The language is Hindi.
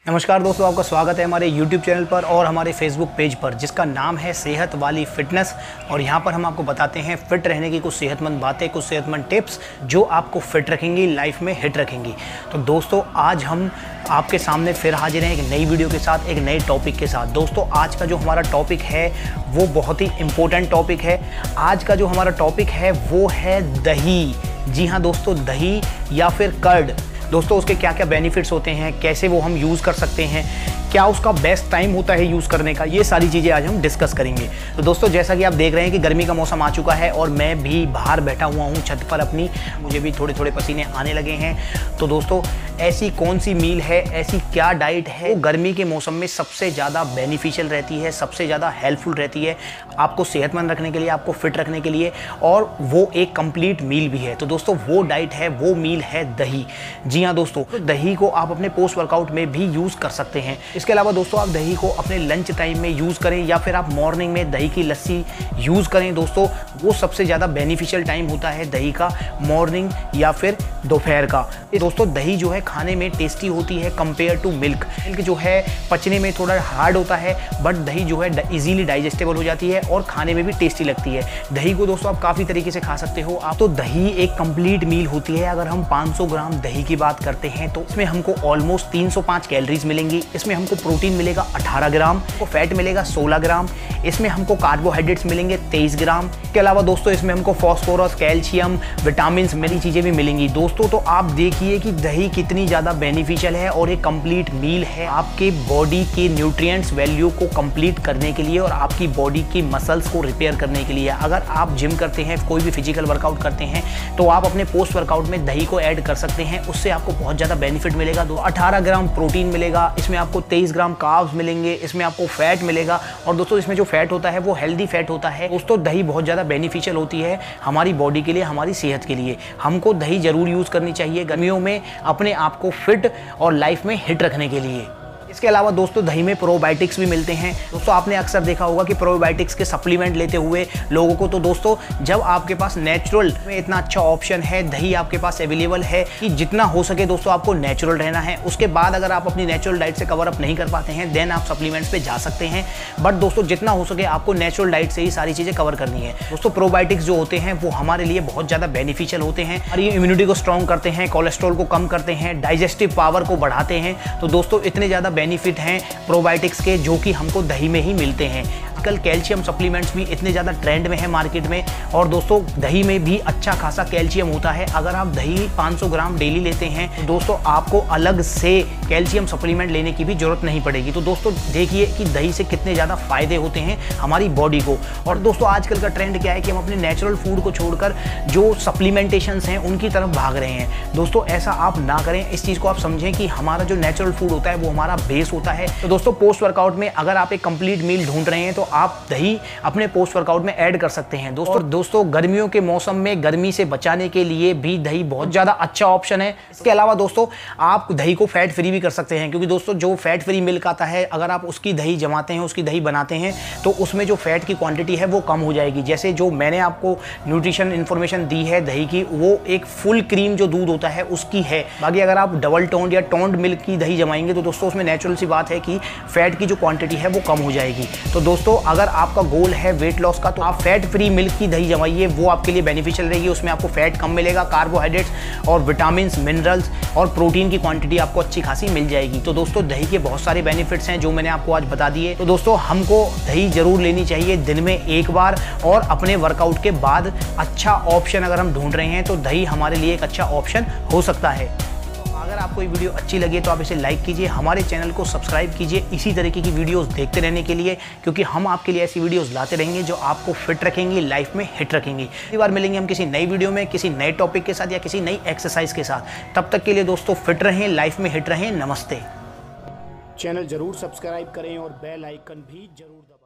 नमस्कार दोस्तों, आपका स्वागत है हमारे YouTube चैनल पर और हमारे Facebook पेज पर, जिसका नाम है सेहत वाली फिटनेस। और यहाँ पर हम आपको बताते हैं फिट रहने की कुछ सेहतमंद बातें, कुछ सेहतमंद टिप्स जो आपको फिट रखेंगी, लाइफ में हिट रखेंगी। तो दोस्तों आज हम आपके सामने फिर हाजिर हैं एक नई वीडियो के साथ, एक नए टॉपिक के साथ। दोस्तों आज का जो हमारा टॉपिक है वो बहुत ही इम्पोर्टेंट टॉपिक है। आज का जो हमारा टॉपिक है वो है दही। जी हाँ दोस्तों, दही या फिर कर्ड। दोस्तों उसके क्या क्या बेनिफिट्स होते हैं, कैसे वो हम यूज़ कर सकते हैं, क्या उसका बेस्ट टाइम होता है यूज़ करने का, ये सारी चीज़ें आज हम डिस्कस करेंगे। तो दोस्तों जैसा कि आप देख रहे हैं कि गर्मी का मौसम आ चुका है और मैं भी बाहर बैठा हुआ हूँ छत पर अपनी, मुझे भी थोड़े थोड़े पसीने आने लगे हैं। तो दोस्तों ऐसी कौन सी मील है, ऐसी क्या डाइट है वो गर्मी के मौसम में सबसे ज़्यादा बेनिफिशियल रहती है, सबसे ज़्यादा हेल्पफुल रहती है आपको सेहतमंद रखने के लिए, आपको फिट रखने के लिए, और वो एक कंप्लीट मील भी है। तो दोस्तों वो डाइट है, वो मील है दही। जी हाँ दोस्तों, तो दही को आप अपने पोस्ट वर्कआउट में भी यूज़ कर सकते हैं। इसके अलावा दोस्तों आप दही को अपने लंच टाइम में यूज़ करें या फिर आप मॉर्निंग में दही की लस्सी यूज़ करें। दोस्तों वो सबसे ज़्यादा बेनिफिशियल टाइम होता है दही का, मॉर्निंग या फिर दोपहर का। दोस्तों दही जो है खाने में टेस्टी होती है कंपेयर टू मिल्क। मिल्क जो है पचने में थोड़ा हार्ड होता है, बट दही जो है इजीली डाइजेस्टेबल हो जाती है और खाने में भी टेस्टी लगती है। दही को दोस्तों आप काफ़ी तरीके से खा सकते हो आप। तो दही एक कंप्लीट मील होती है। अगर हम 500 ग्राम दही की बात करते हैं तो इसमें हमको ऑलमोस्ट 305 कैलोरीज मिलेंगी। इसमें हमको प्रोटीन मिलेगा 18 ग्राम, तो फैट मिलेगा 16 ग्राम, इसमें हमको कार्बोहाइड्रेट्स मिलेंगे 23 ग्राम। इसके अलावा दोस्तों इसमें हमको फॉस्फोरस, कैल्शियम, विटामिन, मेरी चीज़ें भी मिलेंगी। दोस्तों तो आप देखिए कि दही कितनी ज़्यादा बेनिफिशियल है और एक कंप्लीट मील है आपके बॉडी के न्यूट्रिएंट्स वैल्यू को कंप्लीट करने के लिए और आपकी बॉडी की मसल्स को रिपेयर करने के लिए। अगर आप जिम करते हैं, कोई भी फिजिकल वर्कआउट करते हैं, तो आप अपने पोस्ट वर्कआउट में दही को ऐड कर सकते हैं। उससे आपको बहुत ज़्यादा बेनिफिट मिलेगा। 18 ग्राम प्रोटीन मिलेगा, इसमें आपको 23 ग्राम कार्ब्स मिलेंगे, इसमें आपको फैट मिलेगा। और दोस्तों इसमें जो फैट होता है वो हेल्दी फैट होता है। दोस्तों दही बहुत ज़्यादा बेनिफिशियल होती है हमारी बॉडी के लिए, हमारी सेहत के लिए। हमको दही जरूर यूज़ करनी चाहिए गर्मियों में अपने आप को फिट और लाइफ में हिट रखने के लिए। इसके अलावा दोस्तों दही में प्रोबायोटिक्स भी मिलते हैं। दोस्तों आपने अक्सर देखा होगा कि प्रोबायोटिक्स के सप्लीमेंट लेते हुए लोगों को, तो दोस्तों जब आपके पास नेचुरल में इतना अच्छा ऑप्शन है, दही आपके पास अवेलेबल है कि जितना हो सके दोस्तों आपको नेचुरल रहना है। उसके बाद अगर आप अपनी नेचुरल डाइट से कवर अप नहीं कर पाते हैं देन आप सप्लीमेंट्स पे जा सकते हैं, बट दोस्तों जितना हो सके आपको नेचुरल डाइट से ही सारी चीज़ें कवर करनी है। दोस्तों प्रोबायोटिक्स जो होते हैं वो हमारे लिए बहुत ज़्यादा बेनिफिशियल होते हैं। हमारी इम्यूनिटी को स्ट्रॉन्ग करते हैं, कोलेस्ट्रॉल को कम करते हैं, डाइजेस्टिव पावर को बढ़ाते हैं। तो दोस्तों इतने ज़्यादा बेनिफिट हैं प्रोबायोटिक्स के जो कि हमको दही में ही मिलते हैं। आजकल कैल्शियम सप्लीमेंट्स भी इतने ज़्यादा ट्रेंड में है मार्केट में, और दोस्तों दही में भी अच्छा खासा कैल्शियम होता है। अगर आप दही 500 ग्राम डेली लेते हैं तो दोस्तों आपको अलग से कैल्शियम सप्लीमेंट लेने की भी जरूरत नहीं पड़ेगी। तो दोस्तों देखिए कि दही से कितने ज़्यादा फायदे होते हैं हमारी बॉडी को। और दोस्तों आजकल का ट्रेंड क्या है कि हम अपने नेचुरल फूड को छोड़कर जो सप्लीमेंटेशंस हैं उनकी तरफ भाग रहे हैं। दोस्तों ऐसा आप ना करें, इस चीज़ को आप समझें कि हमारा जो नेचुरल फूड होता है वो हमारा बेस होता है। तो दोस्तों पोस्ट वर्कआउट में अगर आप एक कंप्लीट मील ढूंढ रहे हैं तो आप दही अपने पोस्ट वर्कआउट में ऐड कर सकते हैं। दोस्तों गर्मियों के मौसम में गर्मी से बचाने के लिए भी दही बहुत ज़्यादा अच्छा ऑप्शन है। इसके अलावा दोस्तों आप दही को फैट फ्री भी कर सकते हैं, क्योंकि दोस्तों जो फैट फ्री मिल्क आता है अगर आप उसकी दही जमाते हैं, उसकी दही बनाते हैं तो उसमें जो फैट की क्वांटिटी है वो कम हो जाएगी। जैसे जो मैंने आपको न्यूट्रिशन इन्फॉर्मेशन दी है दही की, वो एक फुल क्रीम जो दूध होता है उसकी है। बाकी अगर आप डबल टोन्ड या टोन्ड मिल्क की दही जमाएंगे तो दोस्तों उसमें नेचुरल सी बात है कि फैट की जो क्वांटिटी है वो कम हो जाएगी। तो दोस्तों अगर आपका गोल है वेट लॉस का तो आप फैट फ्री मिल्क की दही जमाइए, वो आपके लिए बेनिफिशियल रहेगी। उसमें आपको फैट कम मिलेगा, कार्बोहाइड्रेट्स और विटामिन, मिनरल्स और प्रोटीन की क्वांटिटी आपको अच्छी खासी मिल जाएगी। तो दोस्तों दही के बहुत सारे बेनिफिट्स हैं जो मैंने आपको आज बता दिए। तो दोस्तों हमको दही जरूर लेनी चाहिए दिन में एक बार, और अपने वर्कआउट के बाद अच्छा ऑप्शन अगर हम ढूंढ रहे हैं तो दही हमारे लिए एक अच्छा ऑप्शन हो सकता है। अगर आपको ये वीडियो अच्छी लगे तो आप इसे लाइक कीजिए, हमारे चैनल को सब्सक्राइब कीजिए इसी तरीके की वीडियोस देखते रहने के लिए, क्योंकि हम आपके लिए ऐसी वीडियोस लाते रहेंगे जो आपको फिट रखेंगी, लाइफ में हिट रखेंगी। अगली बार मिलेंगे हम किसी नई वीडियो में, किसी नए टॉपिक के साथ या किसी नई एक्सरसाइज के साथ। तब तक के लिए दोस्तों फिट रहें, लाइफ में हिट रहें। नमस्ते। चैनल जरूर सब्सक्राइब करें और बेल आइकन भी जरूर दबाएं।